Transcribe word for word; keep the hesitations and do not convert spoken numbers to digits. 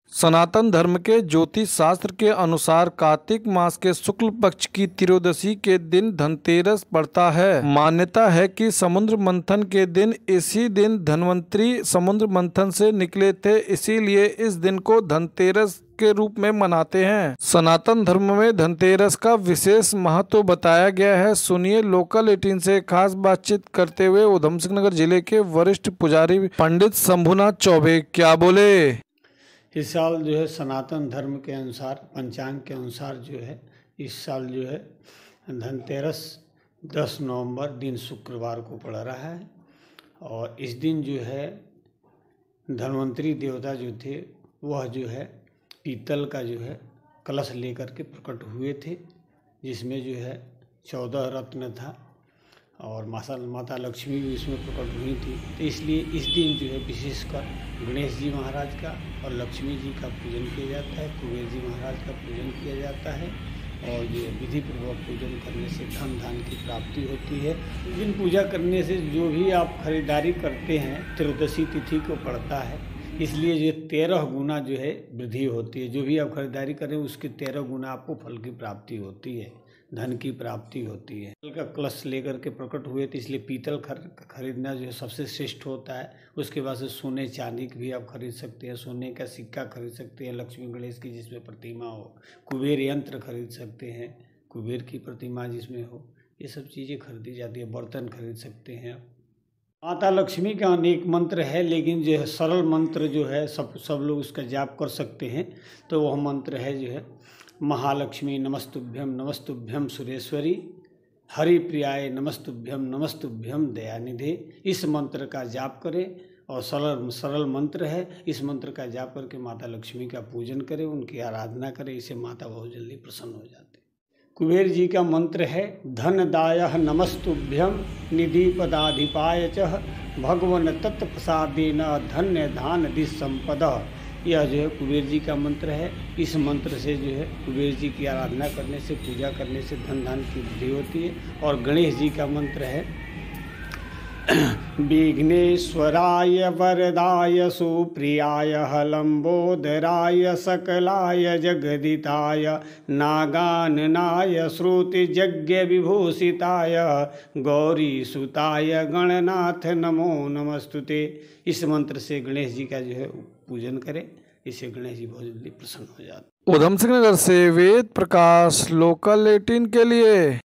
सनातन धर्म के ज्योतिष शास्त्र के अनुसार कार्तिक मास के शुक्ल पक्ष की त्रयोदशी के दिन धनतेरस पड़ता है। मान्यता है कि समुद्र मंथन के दिन इसी दिन धन्वंतरी समुद्र मंथन से निकले थे, इसीलिए इस दिन को धनतेरस के रूप में मनाते हैं। सनातन धर्म में धनतेरस का विशेष महत्व बताया गया है। सुनिए लोकल एटीन से खास बातचीत करते हुए उधम सिंह नगर जिले के वरिष्ठ पुजारी पंडित शंभुनाथ चौबे क्या बोले। इस साल जो है सनातन धर्म के अनुसार पंचांग के अनुसार जो है इस साल जो है धनतेरस दस नवंबर दिन शुक्रवार को पड़ रहा है और इस दिन जो है धन्वंतरी देवता जो थे वह जो है पीतल का जो है कलश लेकर के प्रकट हुए थे, जिसमें जो है चौदह रत्न था और माता माता लक्ष्मी भी उसमें प्रकट हुई थी। तो इसलिए इस दिन जो है विशेषकर गणेश जी महाराज का और लक्ष्मी जी का पूजन किया जाता है, कुबेर जी महाराज का पूजन किया जाता है और जो विधि पूर्वक पूजन करने से धन धान की प्राप्ति होती है। इस दिन पूजा करने से जो भी आप खरीदारी करते हैं त्रयोदशी तिथि को पड़ता है, इसलिए जो तेरह गुना जो है वृद्धि होती है। जो भी आप खरीदारी करें उसके तेरह गुना आपको फल की प्राप्ति होती है, धन की प्राप्ति होती है। पीतल का कलश लेकर के प्रकट हुए थे, इसलिए पीतल खरीदना जो है सबसे श्रेष्ठ होता है। उसके बाद से सोने चांदी की भी आप खरीद सकते हैं, सोने का सिक्का खरीद सकते हैं, लक्ष्मी गणेश की जिसमें प्रतिमा हो, कुबेर यंत्र खरीद सकते हैं, कुबेर की प्रतिमा जिसमें हो, ये सब चीज़ें खरीदी जाती है। बर्तन खरीद सकते हैं। माता लक्ष्मी का अनेक मंत्र है, लेकिन जो है सरल मंत्र जो है सब सब लोग उसका जाप कर सकते हैं। तो वह मंत्र है जो है महालक्ष्मी नमस्तुभ्यम नमस्तुभ्यम सुरेश्वरी, हरि प्रियाय नमस्तुभ्यम नमस्तुभ्यम दयानिधे। इस मंत्र का जाप करें और सरल सरल मंत्र है। इस मंत्र का जाप करके माता लक्ष्मी का पूजन करें, उनकी आराधना करें, इससे माता बहुत जल्दी प्रसन्न हो जाती है। कुबेर जी का मंत्र है धनदायः नमस्तुभ्यम निधि पदाधिपाय च भगवन तत्प्रसादेन धन्य धान दि संपदा। यह जो है कुबेर जी का मंत्र है। इस मंत्र से जो है कुबेर जी की आराधना करने से, पूजा करने से धन धान की वृद्धि होती है। और गणेश जी का मंत्र है विघ्नेश्वराय वरदाय सुप्रियाय लंबोदराय सकलाय जगदिताय नागाननाय श्रुतियज्ञ विभूषिताय गौरी सुताय गणनाथ नमो नमस्तुते। इस मंत्र से गणेश जी का जो है पूजन करें, इससे गणेश जी बहुत जल्दी प्रसन्न हो जाते। उधम सिंह नगर से वेद प्रकाश, लोकल एटीन के लिए।